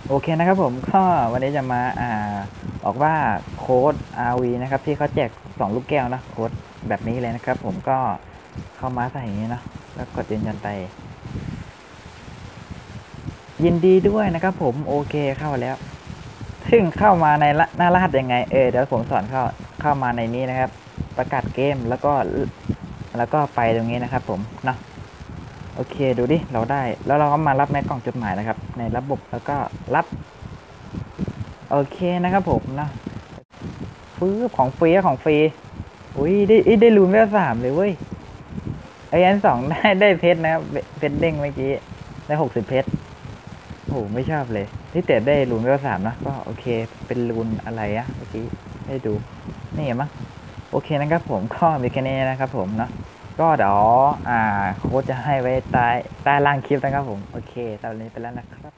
โอเคนะครับผมก็วันนี้จะมาบอกว่าโค้ด RV นะครับที่เขาแจก2ลูกแก้วนะโค้ดแบบนี้เลยนะครับผมก็เข้ามาใส่อย่างนี้เนาะแล้วกดยืนยันไปยินดีด้วยนะครับผมโอเคเข้าแล้วซึ่งเข้ามาในหน้ารหัสยังไงเดี๋ยวผมสอนเข้ามาในนี้นะครับประกาศเกมแล้วก็ไปตรงนี้นะครับผมเนาะโอเคดูดิเราได้แล้วเราก็มารับในกล่องจดหมายนะครับในระบบแล้วก็รับโอเคนะครับผมเนาะ ฟื้ของฟรีของฟรีอุ้ยได้รูนเวล3เลยเว้ยไอ้อัน2ได้เพชรนะครับเพชรเด้งเมื่อกี้ได้60เพชรโอ้ไม่ชอบเลยที่แต่ได้รูนเวล3นะก็โอเคเป็นรูนอะไรอะเมื่อกี้ให้ดูนี่เห็นมั้งโอเคนะครับผมก็มีแค่นี้นะครับผมเนาะก็เดี๋ยวโค้ดจะให้ไว้ใต้ล่างคลิปนะครับผมโอเคตอนนี้ไปแล้วนะครับ